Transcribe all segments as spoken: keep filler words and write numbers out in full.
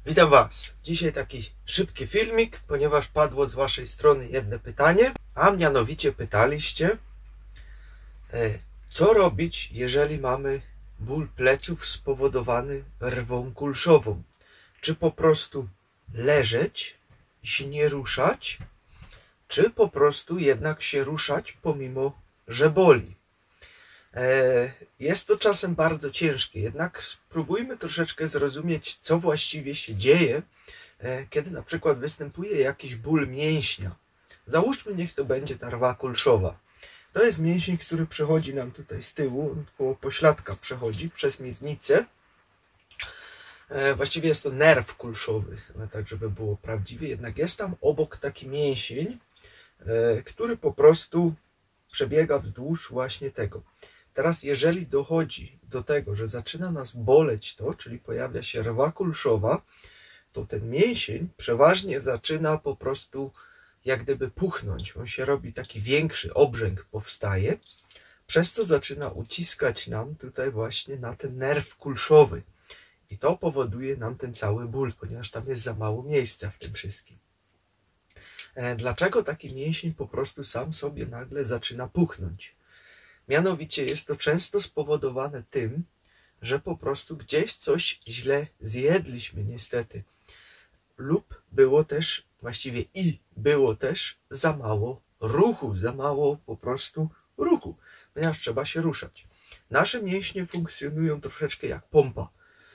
Witam Was. Dzisiaj taki szybki filmik, ponieważ padło z Waszej strony jedno pytanie, a mianowicie pytaliście, co robić, jeżeli mamy ból pleców spowodowany rwą kulszową. Czy po prostu leżeć i się nie ruszać, czy po prostu jednak się ruszać, pomimo że boli. Jest to czasem bardzo ciężkie, jednak spróbujmy troszeczkę zrozumieć, co właściwie się dzieje, kiedy na przykład występuje jakiś ból mięśnia. Załóżmy, niech to będzie ta rwa kulszowa. To jest mięsień, który przechodzi nam tutaj z tyłu, koło pośladka przechodzi przez miednicę. Właściwie jest to nerw kulszowy, tak żeby było prawdziwie, jednak jest tam obok taki mięsień, który po prostu przebiega wzdłuż właśnie tego. Teraz jeżeli dochodzi do tego, że zaczyna nas boleć to, czyli pojawia się rwa kulszowa, to ten mięsień przeważnie zaczyna po prostu jak gdyby puchnąć. On się robi taki większy, obrzęk powstaje, przez co zaczyna uciskać nam tutaj właśnie na ten nerw kulszowy. I to powoduje nam ten cały ból, ponieważ tam jest za mało miejsca w tym wszystkim. Dlaczego taki mięsień po prostu sam sobie nagle zaczyna puchnąć? Mianowicie jest to często spowodowane tym, że po prostu gdzieś coś źle zjedliśmy niestety. Lub było też, właściwie i było też za mało ruchu, za mało po prostu ruchu, ponieważ trzeba się ruszać. Nasze mięśnie funkcjonują troszeczkę jak pompa.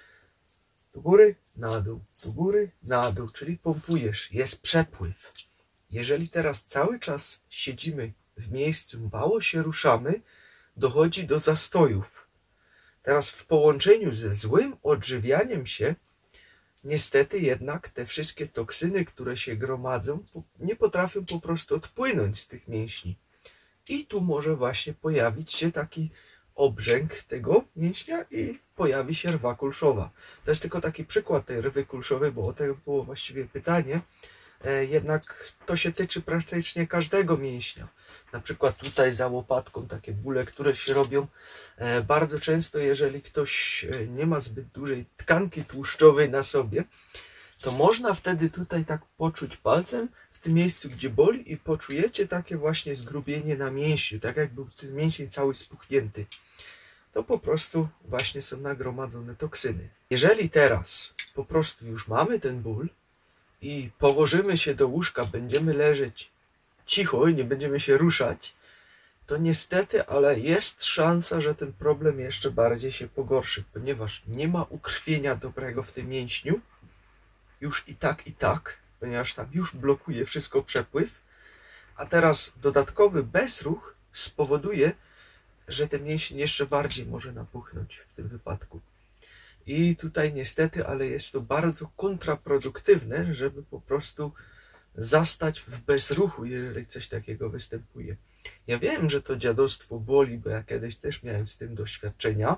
Do góry, na dół, do góry, na dół, czyli pompujesz, jest przepływ. Jeżeli teraz cały czas siedzimy w miejscu, mało się ruszamy, dochodzi do zastojów. Teraz w połączeniu ze złym odżywianiem się, niestety jednak te wszystkie toksyny, które się gromadzą, nie potrafią po prostu odpłynąć z tych mięśni. I tu może właśnie pojawić się taki obrzęk tego mięśnia i pojawi się rwa kulszowa. To jest tylko taki przykład tej rwy kulszowej, bo o tego było właściwie pytanie. Jednak to się tyczy praktycznie każdego mięśnia. Na przykład tutaj za łopatką takie bóle, które się robią bardzo często, jeżeli ktoś nie ma zbyt dużej tkanki tłuszczowej na sobie, to można wtedy tutaj tak poczuć palcem w tym miejscu, gdzie boli i poczujecie takie właśnie zgrubienie na mięśniu, tak jak był ten mięsień cały spuchnięty. To po prostu właśnie są nagromadzone toksyny. Jeżeli teraz po prostu już mamy ten ból, i położymy się do łóżka, będziemy leżeć cicho i nie będziemy się ruszać, to niestety, ale jest szansa, że ten problem jeszcze bardziej się pogorszy, ponieważ nie ma ukrwienia dobrego w tym mięśniu, już i tak, i tak, ponieważ tam już blokuje wszystko przepływ, a teraz dodatkowy bezruch spowoduje, że ten mięsień jeszcze bardziej może napuchnąć w tym wypadku. I tutaj niestety, ale jest to bardzo kontraproduktywne, żeby po prostu zastać w bezruchu, jeżeli coś takiego występuje. Ja wiem, że to dziadostwo boli, bo ja kiedyś też miałem z tym doświadczenia,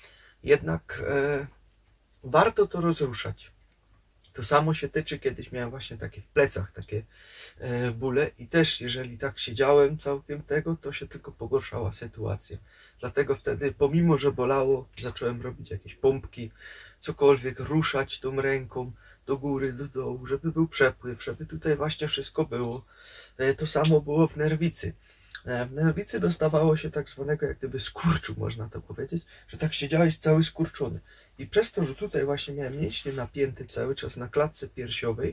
jednak e, warto to rozruszać. To samo się tyczy, kiedyś miałem właśnie takie w plecach, takie e, bóle i też jeżeli tak siedziałem całkiem tego, to się tylko pogorszała sytuacja. Dlatego wtedy, pomimo że bolało, zacząłem robić jakieś pompki, cokolwiek, ruszać tą ręką do góry, do dołu, żeby był przepływ, żeby tutaj właśnie wszystko było. E, to samo było w nerwicy. E, w nerwicy dostawało się tak zwanego jak gdyby skurczu, można to powiedzieć, że tak siedziałeś cały skurczony. I przez to, że tutaj właśnie miałem mięśnie napięte cały czas na klatce piersiowej,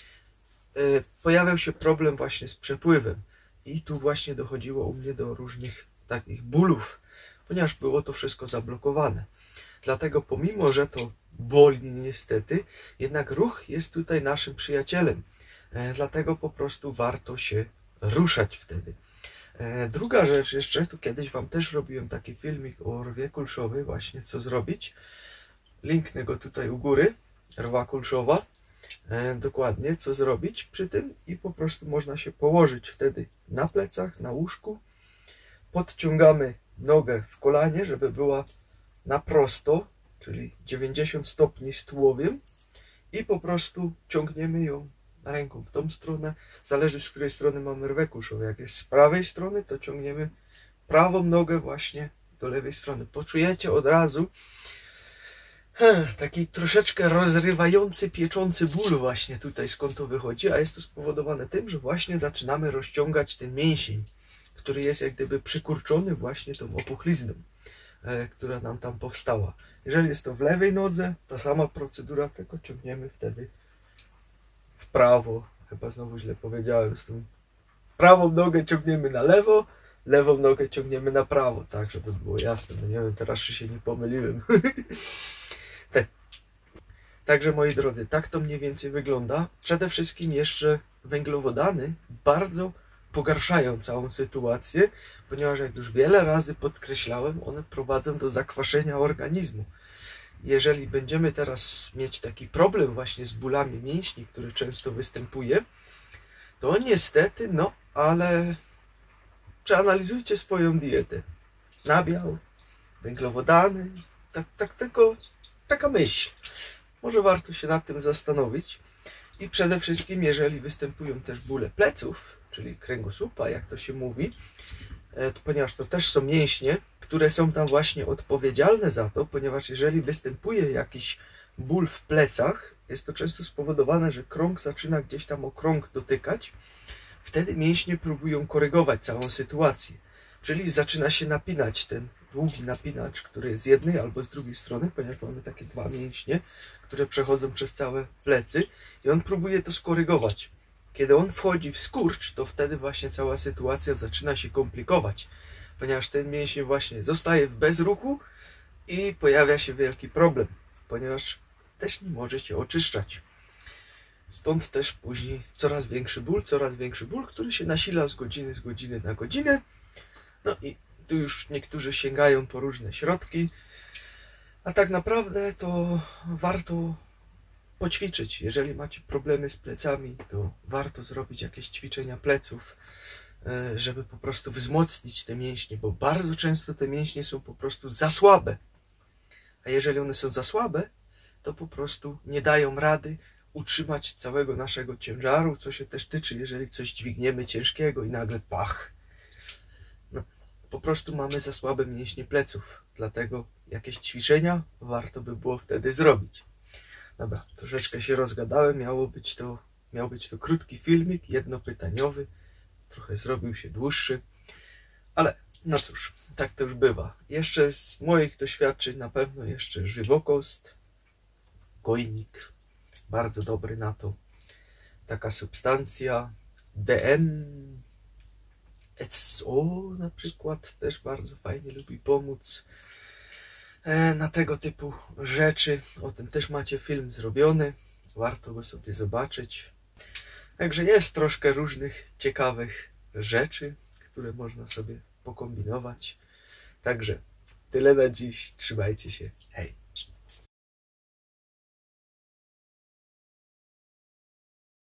e, pojawiał się problem właśnie z przepływem. I tu właśnie dochodziło u mnie do różnych takich bólów, ponieważ było to wszystko zablokowane. Dlatego pomimo, że to boli niestety, jednak ruch jest tutaj naszym przyjacielem. E, dlatego po prostu warto się ruszać wtedy. E, druga rzecz jeszcze, tu kiedyś Wam też robiłem taki filmik o rwie kulszowej, właśnie co zrobić. Linknę go tutaj u góry, rwa kulszowa. E, dokładnie co zrobić przy tym i po prostu można się położyć wtedy na plecach, na łóżku. Podciągamy nogę w kolanie, żeby była na prosto, czyli dziewięćdziesiąt stopni z tułowiem i po prostu ciągniemy ją ręką w tą stronę. Zależy, z której strony mamy rwę kulszową. Jak jest z prawej strony, to ciągniemy prawą nogę właśnie do lewej strony. Poczujecie od razu, Taki troszeczkę rozrywający, pieczący ból właśnie tutaj skąd to wychodzi, a jest to spowodowane tym, że właśnie zaczynamy rozciągać ten mięsień, który jest jak gdyby przykurczony właśnie tą opuchlizną, e, która nam tam powstała. Jeżeli jest to w lewej nodze, ta sama procedura, tylko ciągniemy wtedy w prawo. Chyba znowu źle powiedziałem z tym. Prawą nogę ciągniemy na lewo, lewą nogę ciągniemy na prawo, tak, żeby było jasne. No nie wiem, teraz czy się nie pomyliłem. Te. Także moi drodzy, tak to mniej więcej wygląda. Przede wszystkim jeszcze węglowodany bardzo pogarszają całą sytuację, ponieważ jak już wiele razy podkreślałem, one prowadzą do zakwaszenia organizmu. Jeżeli będziemy teraz mieć taki problem właśnie z bólami mięśni, który często występuje, to niestety, no ale przeanalizujcie swoją dietę. Nabiał, węglowodany, tak, tak tylko taka myśl. Może warto się nad tym zastanowić. I przede wszystkim, jeżeli występują też bóle pleców, czyli kręgosłupa, jak to się mówi, to, ponieważ to też są mięśnie, które są tam właśnie odpowiedzialne za to, ponieważ jeżeli występuje jakiś ból w plecach, jest to często spowodowane, że krąg zaczyna gdzieś tam o krąg dotykać, wtedy mięśnie próbują korygować całą sytuację, czyli zaczyna się napinać ten długi napinacz, który jest z jednej albo z drugiej strony, ponieważ mamy takie dwa mięśnie, które przechodzą przez całe plecy i on próbuje to skorygować. Kiedy on wchodzi w skurcz, to wtedy właśnie cała sytuacja zaczyna się komplikować, ponieważ ten mięsień właśnie zostaje w bezruchu i pojawia się wielki problem, ponieważ też nie może się oczyszczać. Stąd też później coraz większy ból, coraz większy ból, który się nasila z godziny z godziny na godzinę. No i tu już niektórzy sięgają po różne środki, a tak naprawdę to warto poćwiczyć. Jeżeli macie problemy z plecami, to warto zrobić jakieś ćwiczenia pleców, żeby po prostu wzmocnić te mięśnie, bo bardzo często te mięśnie są po prostu za słabe. A jeżeli one są za słabe, to po prostu nie dają rady utrzymać całego naszego ciężaru, co się też tyczy, jeżeli coś dźwigniemy ciężkiego i nagle pach. No, po prostu mamy za słabe mięśnie pleców, dlatego jakieś ćwiczenia warto by było wtedy zrobić. Dobra, troszeczkę się rozgadałem, miało być to, miał być to krótki filmik, jednopytaniowy, trochę zrobił się dłuższy, ale no cóż, tak to już bywa. Jeszcze z moich doświadczeń na pewno jeszcze żywokost, gojnik, bardzo dobry na to, taka substancja, D M, S O na przykład też bardzo fajnie lubi pomóc na tego typu rzeczy. O tym też macie film zrobiony, warto go sobie zobaczyć. Także jest troszkę różnych ciekawych rzeczy, które można sobie pokombinować. Także tyle na dziś, trzymajcie się, hej!